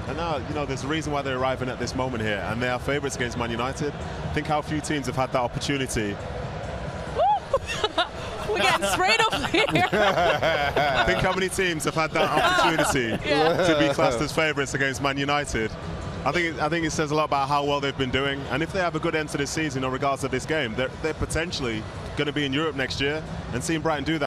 And now, you know, there's a reason why they're arriving at this moment here, and they are favourites against Man United. Think how few teams have had that opportunity. We're getting sprayed up here. Think how many teams have had that opportunity to be classed as favourites against Man United. I think it says a lot about how well they've been doing, and if they have a good end to this season in regards to this game, they're potentially going to be in Europe next year, and seeing Brighton do that